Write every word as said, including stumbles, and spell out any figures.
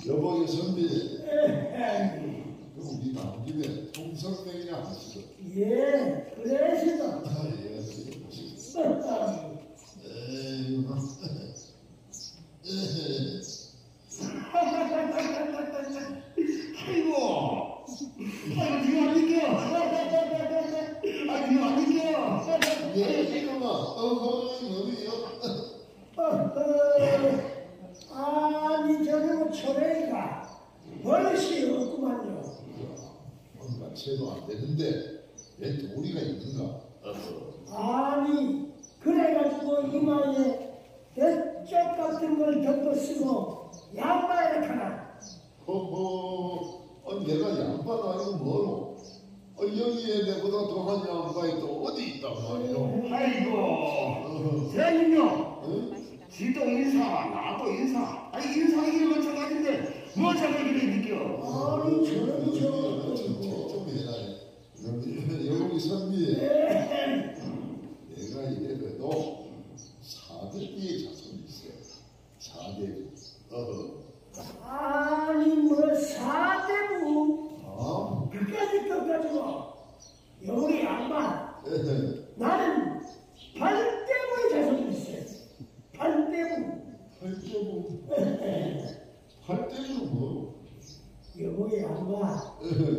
여보의 선비, 우리 나온 김에 통성명이나 하시죠. 예, 그래시다. 아, 예, 보시겠습니다. 에이, 아이고, 아이고, 니가 안 느껴. 아, 니가 안 느껴. 예, 이놈아, 어허, 이놈이요. 아니, 저기 뭐 초래가 버릇이 없구만요. 뭔가 채도 안 되는데 왜 도리가 있는가? 아니, 그래가지고 이마에 대쪽 같은 걸 덮어 쓰고 양말을 하나. 허허, 어, 내가 양반 아니고 뭐로? 어, 여기에 내보다 더한 양반이 또 어디 있단 말이오? 아이고, 대님요. 응? 지도 인사, 나도 인사. 아니, 인사하기를 마찬가지인데, 뭐 자기들이 느껴? 아니, 저런 좀, 저. 좀 해라네. 여기 선비, 내가 이래봬도 사대비의 자손이 있어요. 사대비. 어허. 아니, 뭐 사대부. 아? 그까짓 것 가지고 여기 양반. 에헤. 나는 팔대부의 자손이 있어요. 팔대부. 팔대부. 팔대부는 뭐? 여기 양반. 에헤.